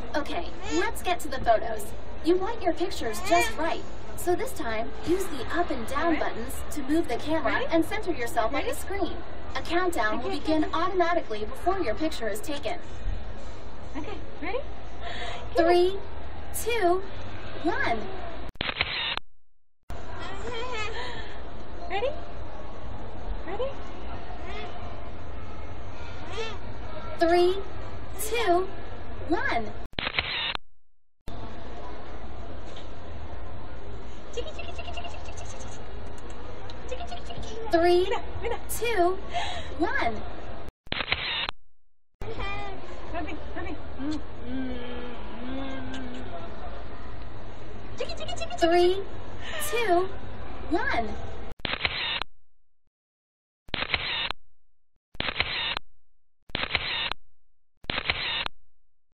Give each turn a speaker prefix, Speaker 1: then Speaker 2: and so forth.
Speaker 1: Okay, let's get to the photos. You want your pictures just right. So this time, use the up and down buttons to move the camera and center yourself on the screen. A countdown will begin automatically before your picture is taken.
Speaker 2: Okay, ready?
Speaker 1: 3, 2, 1.
Speaker 2: Ready? Ready?
Speaker 1: 3, 2, 1. 3, 2, 1. 3, 2, 1.